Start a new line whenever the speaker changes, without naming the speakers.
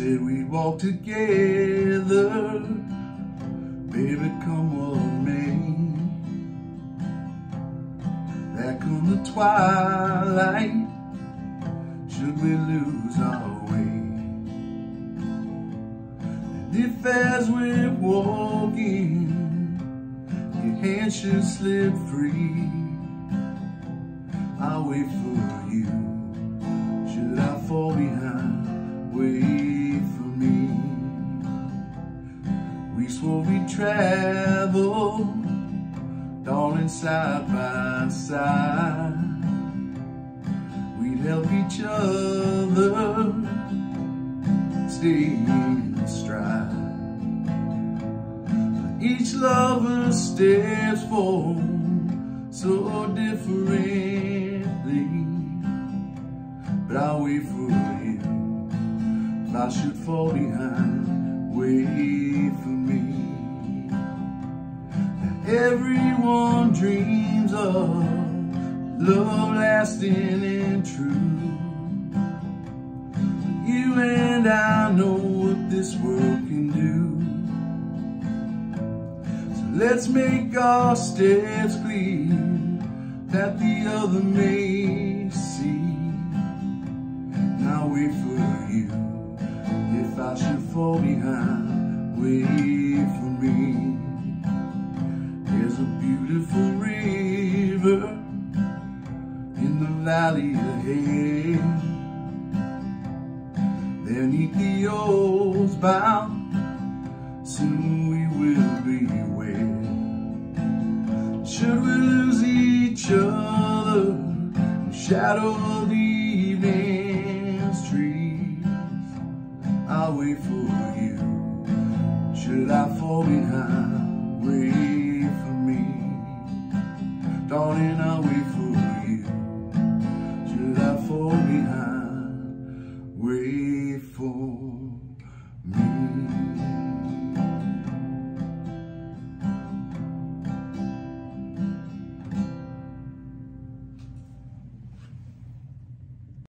said we'd walk together, baby, come what may. There come the twilight, should we lose our way. And if as we're walking, your hand should slip free, I'll wait for you. Should I fall behind, wait for me. We swore we'd travel, darling, side by side. We'd help each other stay in stride. But each lover steps forward so differently. But I'll wait for you. If I should fall behind, wait for me. Now everyone dreams of love lasting and true. You and I know what this world can do. So let's make our steps clear, that the other may see. I'll wait for you. If I should fall behind, wait for me. There's a beautiful river in the valley ahead. There neath the old bough, soon we will be wed. Should we lose each other in the shadow of the evening's trees, I'll wait for you. Should I fall behind, wait for me. Darling, I'll wait for you.